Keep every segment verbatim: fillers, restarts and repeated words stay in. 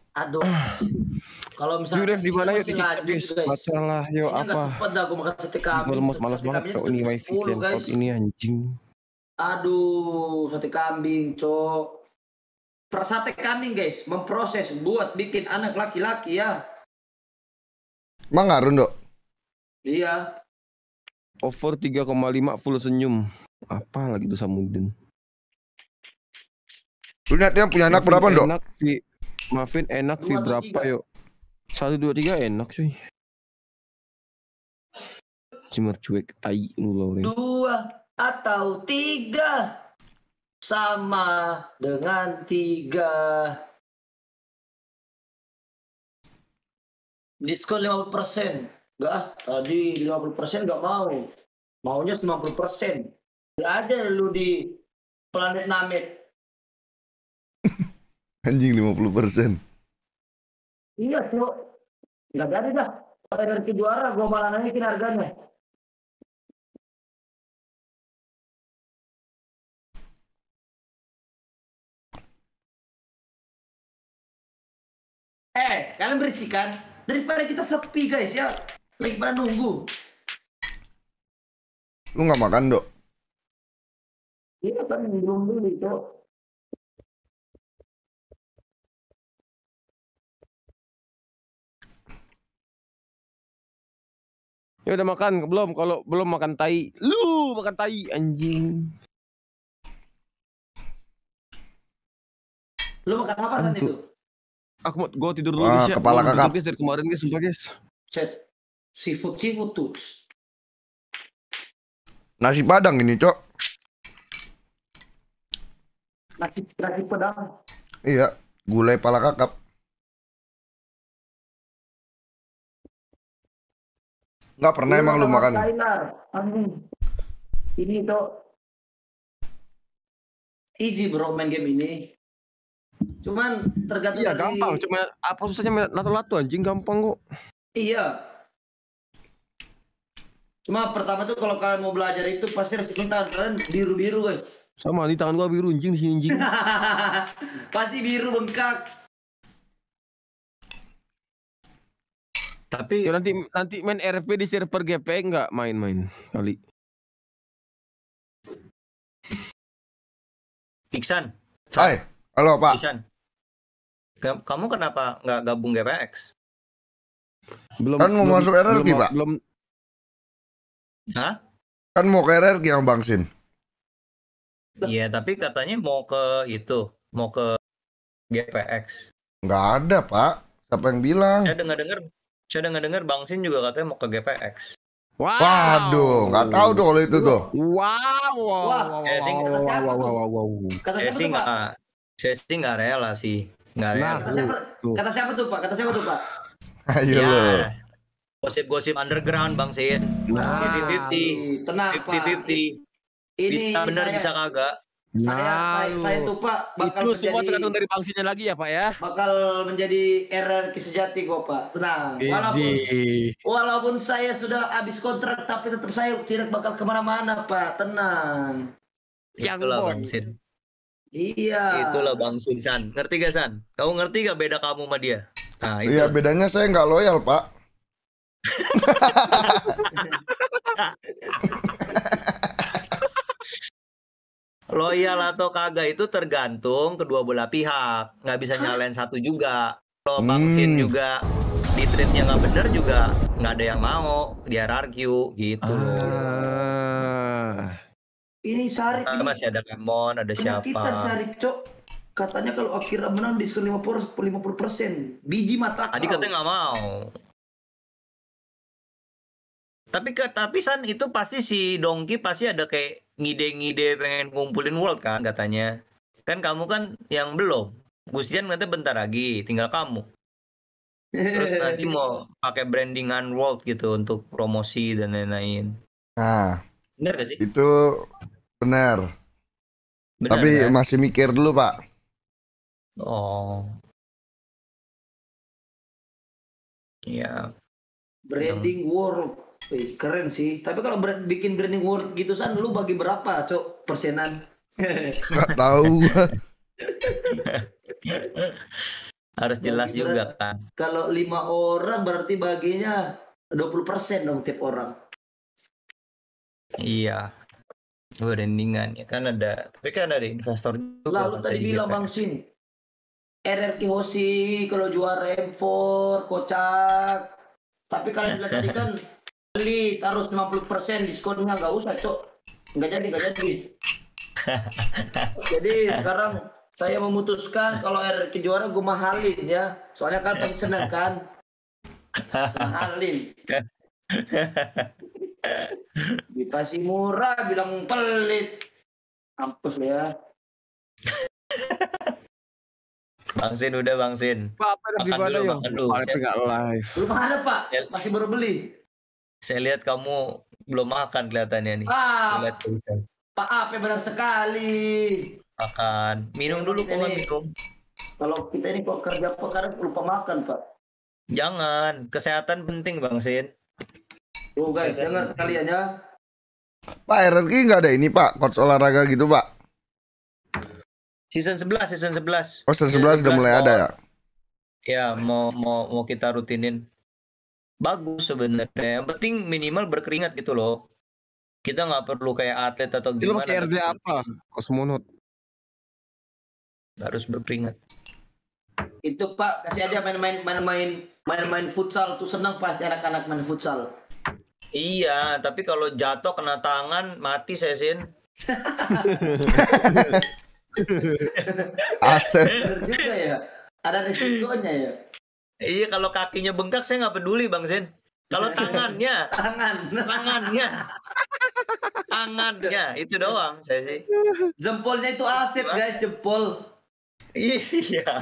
Aduh. Kalau Yuk misalnya Dev di mana yuk masih di TikTok lanjut guys. guys. Bacalah yuk Kayaknya nggak apa. sempet dah aku makan sate kambing. Gue lemes malas Sate banget kambingnya cok tuh ini jam wifi sepuluh cancel guys. ini anjing. Aduh, sate kambing, cok. Per sate kambing guys, memproses buat bikin anak laki-laki ya. Emang ngaruh, Dok? Iya. Over tiga koma lima full senyum. Apa lagi tuh Samudin? Lu niatnya punya anak berapa, Dok? Enak, Vi. Maafin enak, Vi berapa yuk? Satu dua tiga enak cuy. Cimer cuek tai lu Lauren. Dua atau tiga sama dengan tiga. Diskon lima puluh persen. Enggak, tadi lima puluh persen enggak mau. Maunya sembilan puluh persen. Enggak ada lu di planet Namek. Anjing lima puluh persen. Iya, Cok. Enggak jadi dah. Pada ganti juara gua malah naikin harganya. Eh, kalian berisikan daripada kita sepi guys ya. Lagi pada nunggu. Lu nggak makan, Dok? Iya kan belum beli, Cok. Ya udah makan belum? Kalau belum makan tai, lu makan tai anjing. Lu makan apa kan itu? Aku mau gua tidur dulu ah, guys ya. Kepala kakap. Guys dari kemarin guys, sumpah guys. Set seafood seafood tuh. Nasi Padang ini, Cok. Nasi nasi Padang. Iya, gulai pala kakap. Nggak pernah emang lu makan? Ini tuh easy bro main game ini. Cuman tergantung iya, dari... gampang. Cuma apa susahnya lato-lato anjing gampang kok. Iya. Cuma pertama tuh kalau kalian mau belajar itu pasti resiko tangan kalian biru-biru guys. Sama di tangan gua biru anjing di sini anjing. Pasti biru bengkak. Tapi ya, nanti nanti main R P di server G P enggak main-main kali. Iksan. Hai, halo Pak. Iksan. Kamu kenapa nggak gabung G P X? Belum. Kan mau belum, masuk R R Q, belum, Pak. Belum. Hah? Kan mau ke R R Q yang Bang Sin. Iya, tapi katanya mau ke itu, mau ke G P X. Nggak ada, Pak. Siapa yang bilang? Saya dengar-dengar, saya dengar-dengar Bang Sin juga katanya mau ke G P X. Wow. Waduh, nggak tahu tuh kalau itu tuh. Wow, wow, Wah, wow, saya sih, wow, wow, wow, wow, wow, wow. Kata saya siapa sih tuh Pak? nggak, saya sih nggak rela sih, nggak rela. Kata siapa? Kata siapa tuh Pak? Kata siapa tuh Pak? Ayo lo. Ya, gosip-gosip underground Bang Sin. Nah, fifty fifty, tenang fifty fifty. Ini Bisa bener saya- bisa kagak. Saya, Nah, saya, saya tuh Pak bakal itu semua menjadi, tergantung dari bangsinya lagi ya Pak ya. bakal menjadi R R Q sejati kok Pak. Tenang. Walaupun Idi. walaupun saya sudah habis kontrak tapi tetap saya tidak bakal kemana-mana Pak. Tenang. Yang Itulah boy. Bang Sin. Iya. Itulah Bang Sin San. Ngerti gak San? Kamu ngerti gak beda kamu sama dia? Nah, itu. Iya, bedanya saya nggak loyal, Pak. Loyal atau kagak itu tergantung kedua belah pihak. Nggak bisa nyalain satu juga. Kalau Bang Sin Hmm. juga di treatnya nggak bener juga nggak ada yang mau di R R Q gitu loh. Ah. Ini Sarip Nah, ini masih ada Lemon, ada siapa? penyakitan Sarip Cok. Katanya kalau akhirnya menang diskon lima puluh persen. Biji mata Tadi kau. katanya nggak mau. Tapi ke tapi San itu pasti si Dongki pasti ada kayak ngide-ngide pengen ngumpulin world kan katanya. Kan kamu kan yang belum. Gustian katanya bentar lagi, tinggal kamu. Terus nanti mau pakai brandingan world gitu untuk promosi dan lain-lain. Nah, Bener gak sih? itu benar. Bener, Tapi kan? masih mikir dulu, Pak. Oh. Iya. Branding world. Wih, keren sih. Tapi kalau brand, bikin branding world gitu San, lu bagi berapa, Cok? Persenan? Nggak tahu. Harus jelas Bagi juga berat- kan. Kalau lima orang berarti baginya dua puluh persen dong tiap orang. Iya. Brandingan ya kan ada, tapi kan ada investor juga. Lalu kata tadi di bilang G P S. Bang Sin, R R Q Hoshi kalau juara M empat kocak. Tapi kalian bilang tadi kan beli taruh sembilan puluh persen diskonnya, nggak usah cok, nggak jadi nggak jadi. Jadi sekarang saya memutuskan kalau R R Q juara gue mahalin ya, soalnya kan pasti seneng kan, mahalin. Dikasih murah bilang pelit, mampus lu ya. Bang Sin udah Bang Sin. Pak, apa Makan gimana dulu, yo? makan dulu. Pak, nggak live. Belum ada pak, Ya. masih baru beli. Saya lihat kamu belum makan kelihatannya nih. Ah, Lihat tulisan. Pak Ape benar sekali. Makan. Minum dulu kok nggak minum. Kalau kita ini kok kerja apa kadang lupa makan pak. Jangan, kesehatan penting Bang Sin. Tuh guys, dengar kalian ya. Pak R R Q nggak ada ini Pak, coach olahraga gitu Pak. Season sebelas, season sebelas. Oh season sebelas udah mulai mau- ada ya. Ya, mau mau mau kita rutinin. Bagus sebenarnya. Yang penting minimal berkeringat gitu loh. Kita nggak perlu kayak atlet atau Lu gimana. pakai R D tapi apa? Kosmonot. Harus berkeringat. Itu pak kasih aja main-main main-main main-main futsal tuh senang pasti anak-anak main futsal. Iya, tapi kalau jatuh kena tangan mati saya Sin. Asep. Bener juga ya. Ada resikonya ya. Iya, kalau kakinya bengkak saya nggak peduli Bang Sin. Kalau tangannya, Tangan. tangannya, tangannya itu doang saya sih. Jempolnya itu aset guys, jempol. Iya.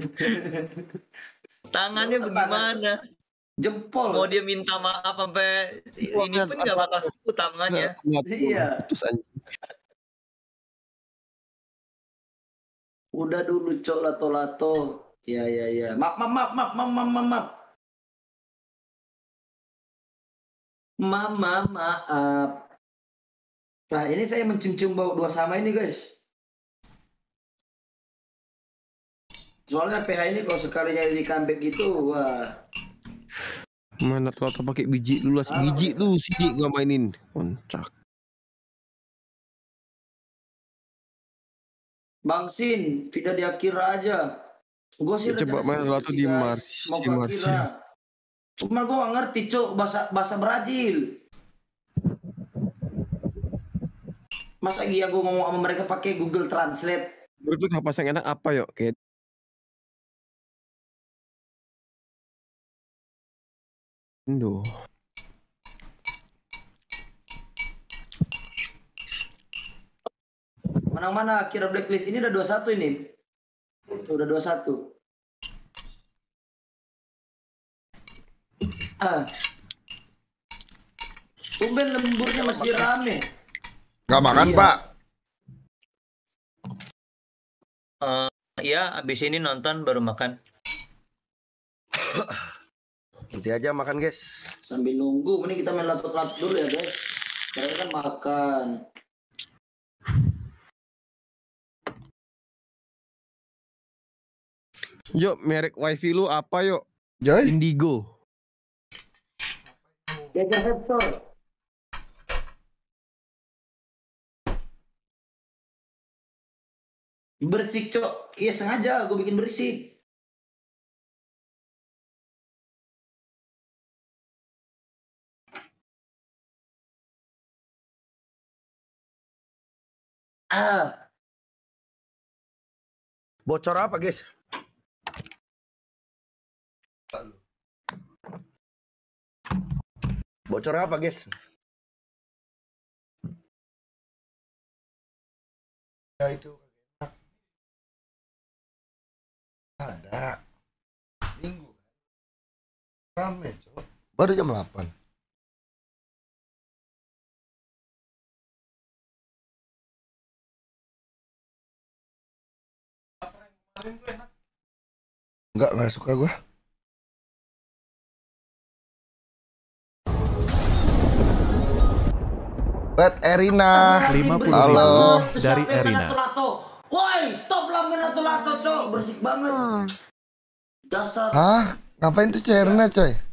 Tangannya Nggak usah bagaimana? Jempol. Mau dia minta maaf sampai ini pun nggak bakal sembuh tangannya. Iya. Putus anjing. Udah dulu cok lato-lato. Ya ya ya. Maaf maaf maaf maaf maaf maaf maaf. maaf. Mama maaf. Nah ini saya mencium bau dua sama ini guys. Soalnya P H ini kalau sekalinya di comeback gitu, wah. Mana tuh atau pakai biji lu lah, Ah, biji lu sih nggak mainin. Koncak. Bang Sin, pindah di Akira aja. Gue sih Ya, coba rencana main sih lato di guys, Mars- mau si ke Marsia. Akira. Cuma gue gak ngerti cok bahasa bahasa Brazil. Masa iya gue ngomong sama mereka pakai Google Translate. Menurut lu apa yang enak apa yuk? Kayak Indo. Mana-mana Akira Blacklist ini udah dua puluh satu ini. Udah dua puluh satu. Ah. Tumben lemburnya masih rame. Nggak makan Iya. Pak. Eh, ya, abis ini nonton baru makan. Nanti aja makan guys. Sambil nunggu, mending kita main lato-lato dulu ya guys. Karena kan makan. Yuk, merek wifi lu apa yuk? Joy. Indigo. Jaga headphone. Berisik cok. Iya sengaja gue bikin berisik. Ah, Bocor apa guys? Bocor apa guys? Ya itu. Ada. Minggu. Rame Cok. Baru jam delapan. Enggak, enggak suka gua. Buat Erina. lima puluh Halo. dari Erina. Woi, stop lah main lato-lato cok. Berisik banget. Dasar. Hah? Ngapain tuh cairnya coy?